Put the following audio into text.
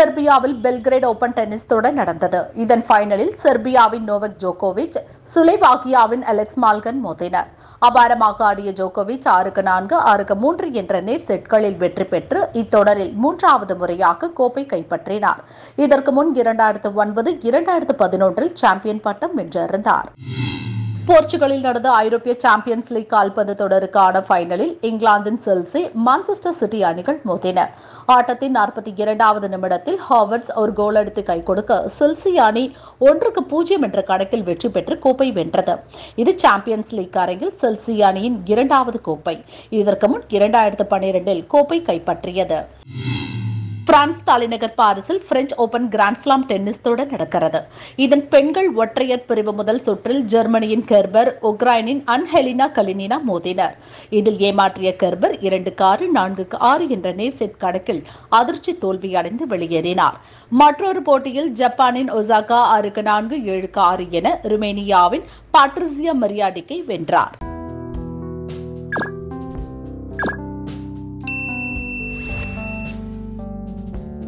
செர்பியாவில் Belgrade open tennis தொடர் நடந்தது. இதன் ஃபைனலில் செர்பியாவின் நோவக் ஜோகோவிச் சுலோவாக்கியாவின் அலெக்ஸ் மால்கன் மோதினர். அபாரமாக ஆடிய ஜோகோவிச் 6-4, 6-3 என்ற நேர் செட்களில் வெற்றி பெற்று இத்தொடரில் 3வது முறையாக கோப்பை கைப்பற்றினார். இதற்கு முன் 2009, 2011 சாம்பியன் பட்டம் வென்றிருந்தார். போர்ச்சுகலில் நடந்த ஐரோப்பிய சாம்பியன்ஸ் லீக் கால்பந்து தொடருக்கான ஃபைனலில் இங்கிலாந்தின் செல்சி, மான்செஸ்டர் சிட்டி அணிகள் மோதின. ஆட்டத்தின் 42வது நிமிடத்தில் ஹாவர்ட்ஸ் ஒரு கோல் அடித்து கை கொடுக்க செல்சி அணி 1-0 என்ற கணக்கில் வெற்றி பெற்று கோப்பை வென்றது. இது சாம்பியன்ஸ் லீக் அரங்கில் செல்சி அணியின் 2வது கோப்பை. இதற்கு முன் 2012 கோப்பை கைப்பற்றியது. பிரான்ஸ் தலைநகர் பாரிஸில் பிரெஞ்ச் ஓபன் கிராண்ட்ஸ்லாம் டென்னிஸ் தொடர் நடக்கிறது. இதன் பெண்கள் ஒற்றையர் பிரிவு முதல் சுற்றில் ஜெர்மனியின் கெர்பர், உக்ரைனின் அன்ஹெலினா கலினினா மோதினர். இதில் ஏமாற்றிய கெர்பர் 2-6, 4-6 என்ற நேர் செட் கணக்கில் அதிர்ச்சி தோல்வியடைந்து வெளியேறினார். மற்றொரு போட்டியில் ஜப்பானின் ஒசாகா 6-4, 7-6 என ருமேனியாவின் பாட்ரிசியா மரியாடிக்கை வென்றார்.